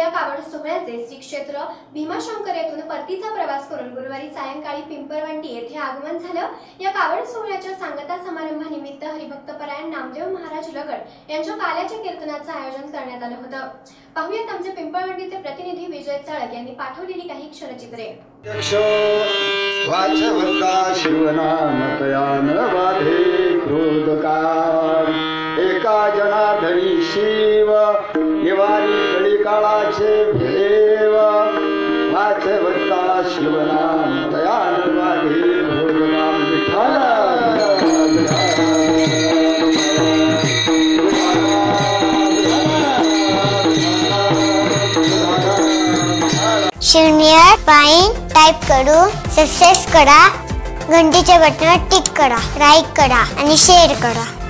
या कावड सोहळ्याचे श्री क्षेत्र भीमाशंकर येथून परतीचा प्रवास करून गुरुवारी सायंकाळी पिंपळवंडी येथे आगमन झालं। या कावड सोहळ्याच्या सांगता समारंभानिमित्त हरिभक्तपरायण नामदेव महाराज लगड यांच्या काल्याच्या कीर्तनाचं आयोजन करण्यात आलं होतं। पाहूयात आमचे पिंपळवंडीचे प्रतिनिधी विजय चाळक यांनी पाठवलेली काही क्षणचित्रे। शिवनामकयान वाधे क्रोधकार एका जनार्दनी शिव निवारी कलिकाळाचे भेव वाचवता शिवनामकयान वाधे क्रोधकार विठ्ठल शून्य पाइन टाइप करू सक्सेस करा घंटीच्या बटनावर टिक करा लाईक करा आणि शेअर करा।